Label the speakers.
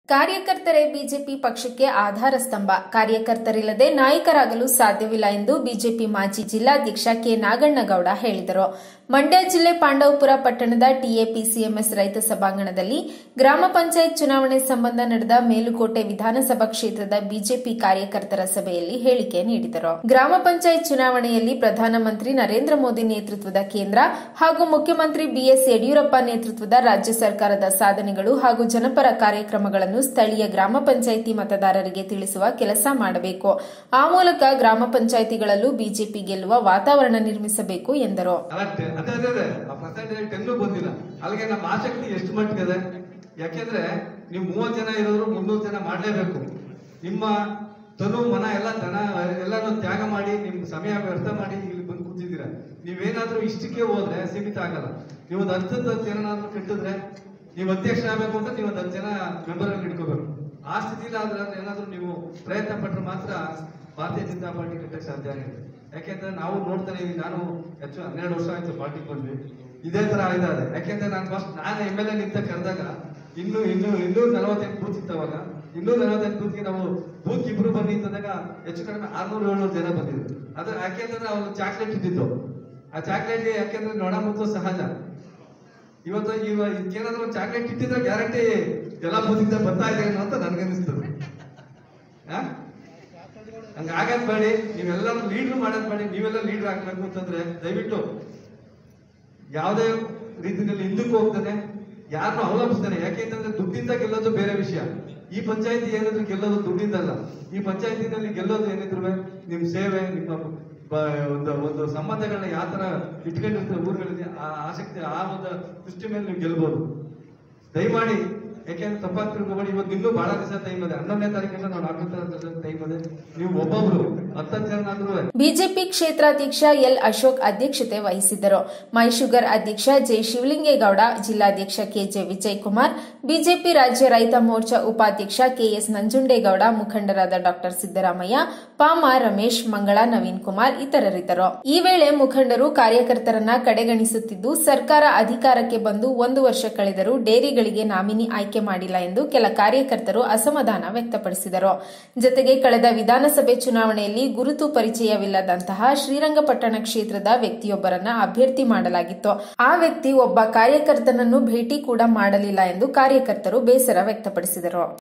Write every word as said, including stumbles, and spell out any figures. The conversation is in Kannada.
Speaker 1: ಕಾರ್ಯಕರ್ತರೇ ಬಿಜೆಪಿ ಪಕ್ಷಕ್ಕೆ ಆಧಾರ ಸ್ತಂಭ. ಕಾರ್ಯಕರ್ತರಿಲ್ಲದೆ ನಾಯಕರಾಗಲು ಸಾಧ್ಯವಿಲ್ಲ ಎಂದು ಬಿಜೆಪಿ ಮಾಜಿ ಜಿಲ್ಲಾಧ್ಯಕ್ಷ ಕೆ ನಾಗಣ್ಣಗೌಡ ಹೇಳಿದರು. ಮಂಡ್ಯ ಜಿಲ್ಲೆ ಪಾಂಡವಪುರ ಪಟ್ಟಣದ ಟಿಎಪಿಸಿಎಂಎಸ್ ರೈತ ಸಭಾಂಗಣದಲ್ಲಿ ಗ್ರಾಮ ಪಂಚಾಯತ್ ಚುನಾವಣೆ ಸಂಬಂಧ ನಡೆದ ಮೇಲುಕೋಟೆ ವಿಧಾನಸಭಾ ಕ್ಷೇತ್ರದ ಬಿಜೆಪಿ ಕಾರ್ಯಕರ್ತರ ಸಭೆಯಲ್ಲಿ ಹೇಳಿಕೆ ನೀಡಿದರು. ಗ್ರಾಮ ಪಂಚಾಯತ್ ಚುನಾವಣೆಯಲ್ಲಿ ಪ್ರಧಾನಮಂತ್ರಿ ನರೇಂದ್ರ ಮೋದಿ ನೇತೃತ್ವದ ಕೇಂದ್ರ ಹಾಗೂ ಮುಖ್ಯಮಂತ್ರಿ ಬಿಎಸ್ ಯಡಿಯೂರಪ್ಪ ನೇತೃತ್ವದ ರಾಜ್ಯ ಸರ್ಕಾರದ ಸಾಧನೆಗಳು ಹಾಗೂ ಜನಪರ ಕಾರ್ಯಕ್ರಮಗಳನ್ನು ಸ್ಥಳೀಯ ಗ್ರಾಮ ಪಂಚಾಯಿತಿ ಮತದಾರರಿಗೆ ತಿಳಿಸುವ ಕೆಲಸ ಮಾಡಬೇಕು. ಆ ಮೂಲಕ ಗ್ರಾಮ ಪಂಚಾಯಿತಿಗಳಲ್ಲೂ ಬಿಜೆಪಿ ಗೆಲ್ಲುವ ವಾತಾವರಣ ನಿರ್ಮಿಸಬೇಕು ಎಂದರು.
Speaker 2: ಅಲ್ಲಿಗೆ ನಮ್ಮ ಆಸಕ್ತಿ ಎಷ್ಟು ಮಟ್ಟಿಗಿದೆ, ಯಾಕೆಂದ್ರೆ ನೀವು ಮೂವತ್ತು ಜನ ಇರೋರು ಮುನ್ನೂರು ಜನ ಮಾಡಲೇಬೇಕು. ನಿಮ್ಮ ತನು ಮನ ಎಲ್ಲ ದನ ಎಲ್ಲಾನು ತ್ಯಾಗ ಮಾಡಿ ನಿಮ್ ಸಮಯ ವ್ಯರ್ಥ ಮಾಡಿ ಇಲ್ಲಿ ಬಂದು ಕೂತಿದ್ದೀರಾ. ನೀವೇನಾದ್ರೂ ಇಷ್ಟಕ್ಕೆ ಹೋದ್ರೆ ಸೀಮಿತ ಆಗಲ್ಲ. ನೀವು ಒಂದು ಹತ್ತು ಜನನಾದ್ರೂ ಕೆಟ್ಟಿದ್ರೆ ನೀವು ಅಧ್ಯಕ್ಷ ಆಗಬೇಕು ಅಂತ ನೀವು ಒಂದು ಹತ್ತು ಜನ ಮೆಂಬರ್ ಅಲ್ಲಿ ಇಟ್ಕೋಬೇಕು. ಆ ಸ್ಥಿತಿಲಿ ಆದ್ರೆ ಏನಾದ್ರೂ ನೀವು ಪ್ರಯತ್ನ ಪಟ್ಟರೆ ಮಾತ್ರ ಭಾರತೀಯ ಜನತಾ ಪಾರ್ಟಿ ಕಟ್ಟಕ್ಕೆ ಸಾಧ್ಯ ಆಗಿದೆ. ಯಾಕೆಂದ್ರೆ ನಾವು ನೋಡ್ತಾನೆ ಇದೀವಿ. ನಾನು ಹೆಚ್ಚು ಹನ್ನೆರಡು ವರ್ಷ ಆಯ್ತು ಪಾರ್ಟಿಗೆ ಬಂದ್ವಿ, ಇದೇ ತರ ಇದಾರೆ. ಯಾಕೆಂದ್ರೆ ನಾನು ಫಸ್ಟ್ ನಾನು ಎಮ್ ಎಲ್ ಎ ನಿಂತ ಕರೆದಾಗ ಇನ್ನು ಇನ್ನು ಇನ್ನೂರ ನಲವತ್ತೆಂಟು ಬೂತ್ ಇತ್ತವಾಗ. ಇನ್ನೂರ ನಲವತ್ತೆಂಟು ಬೂತ್ಗೆ ನಾವು ಬೂತ್ ಇಬ್ರು ಬನ್ನಿ ಅಂತಂದಾಗ ಹೆಚ್ಚು ಕಡಿಮೆ ಆರ್ನೂರು ಏಳ್ನೂರು ಜನ ಬಂದಿದ್ರು. ಅದು ಯಾಕೆಂದ್ರೆ ಅವ್ರು ಚಾಕ್ಲೇಟ್ ಇದ್ದಿದ್ದು. ಆ ಚಾಕ್ಲೇಟ್ಗೆ ಯಾಕೆಂದ್ರೆ ನೊಣ ಮತ್ತು ಸಹಜ. ಇವತ್ತು ಇವ ಏನಾದ್ರು ಒಂದು ಚಾಕ್ಲೇಟ್ ಇಟ್ಟಿದ್ರೆ ಗ್ಯಾರಂಟಿ ಎಲ್ಲ ಬೂತಿಂದ ಬರ್ತಾ ಇದೆ ಅಂತ ನನ್ಗನ್ನಿಸ್ತದೆ. ಹಂಗ ಆಗದ್ ಬೇಡಿ. ನೀವೆಲ್ಲರೂ ಲೀಡ್ರ್ ಮಾಡೋದ್ ಬೇಡಿ. ನೀವೆಲ್ಲ ಲೀಡರ್ ಆಗ್ಬೇಕು ಅಂತಂದ್ರೆ ದಯವಿಟ್ಟು ಯಾವುದೇ ರೀತಿಯಲ್ಲಿ ಹಿಂದಕ್ಕೆ ಹೋಗ್ತಾನೆ ಯಾರನ್ನು ಅವಲಂಬಿಸ್ತಾನೆ. ಯಾಕೆಂತಂದ್ರೆ ದುಡ್ಡಿಂದ ಗೆಲ್ಲೋದು ಬೇರೆ ವಿಷಯ. ಈ ಪಂಚಾಯತಿ ಏನಾದ್ರು ಗೆಲ್ಲೋದು ದುಡ್ಡಿಂದಲ್ಲ. ಈ ಪಂಚಾಯತಿನಲ್ಲಿ ಗೆಲ್ಲೋದು ಏನಿದ್ರು ನಿಮ್ ಸೇವೆ, ನಿಮ್ಮ ಒಂದು ಒಂದು ಸಂಬಂಧಗಳನ್ನ ಯಾವ ತರ ಇಟ್ಕೊಂಡಿರ್ತಾರೆ ಊರುಗಳಲ್ಲಿ, ಆ ಆಸಕ್ತಿ ಆ ಒಂದು ದೃಷ್ಟಿ ಮೇಲೆ ನೀವು ಗೆಲ್ಬಹುದು. ದಯಮಾಡಿ, ಯಾಕೆಂದ್ರೆ ತಪ್ಪಾಗಿ ತಿಳ್ಕೊಬೇಡಿ. ಇವತ್ತು ಇನ್ನೂ ಬಹಳ ದಿವಸ ಟೈಮ್ ಇದೆ. ಹನ್ನೊಂದನೇ ತಾರೀಕಿಂದ ನಾವು ನಾಲ್ಕು ಟೈಮ್ ಇದೆ. ನೀವು ಒಬ್ಬೊಬ್ರು ಹತ್ತತ್ತು ಜನ ಆದ್ರೂ.
Speaker 1: ಬಿಜೆಪಿ ಕ್ಷೇತ್ರಾಧ್ಯಕ್ಷ ಎಲ್ ಅಶೋಕ್ ಅಧ್ಯಕ್ಷತೆ ವಹಿಸಿದ್ದರು. ಮೈಶುಗರ್ ಅಧ್ಯಕ್ಷ ಜೆ ಶಿವಲಿಂಗೇಗೌಡ, ಜಿಲ್ಲಾಧ್ಯಕ್ಷ ಕೆಜೆ ವಿಜಯಕುಮಾರ್, ಬಿಜೆಪಿ ರಾಜ್ಯ ರೈತ ಮೋರ್ಚಾ ಉಪಾಧ್ಯಕ್ಷ ಕೆಎಸ್ ನಂಜುಂಡೇಗೌಡ, ಮುಖಂಡರಾದ ಡಾ ಸಿದ್ದರಾಮಯ್ಯ, ಪಾಮ ರಮೇಶ್, ಮಂಗಳ, ನವೀನ್ ಕುಮಾರ್ ಇತರರಿದ್ದರು. ಈ ವೇಳೆ ಮುಖಂಡರು ಕಾರ್ಯಕರ್ತರನ್ನ ಕಡೆಗಣಿಸುತ್ತಿದ್ದು, ಸರ್ಕಾರ ಅಧಿಕಾರಕ್ಕೆ ಬಂದು ಒಂದು ವರ್ಷ ಕಳೆದರೂ ಡೇರಿಗಳಿಗೆ ನಾಮಿನಿ ಆಯ್ಕೆ ಮಾಡಿಲ್ಲ ಎಂದು ಕೆಲ ಕಾರ್ಯಕರ್ತರು ಅಸಮಾಧಾನ ವ್ಯಕ್ತಪಡಿಸಿದರು. ಜತೆಗೆ ಕಳೆದ ವಿಧಾನಸಭೆ ಚುನಾವಣೆಯಲ್ಲಿ ಗುರುತು ಪರಿಚಯವಿಲ್ಲದಂತಹ ಶ್ರೀರಂಗಪಟ್ಟಣ ಕ್ಷೇತ್ರದ ವ್ಯಕ್ತಿಯೊಬ್ಬರನ್ನ ಅಭ್ಯರ್ಥಿ ಮಾಡಲಾಗಿತ್ತು. ಆ ವ್ಯಕ್ತಿ ಒಬ್ಬ ಕಾರ್ಯಕರ್ತನನ್ನು ಭೇಟಿ ಕೂಡ ಮಾಡಲಿಲ್ಲ ಎಂದು ಕಾರ್ಯಕರ್ತರು ಬೇಸರ ವ್ಯಕ್ತಪಡಿಸಿದರು.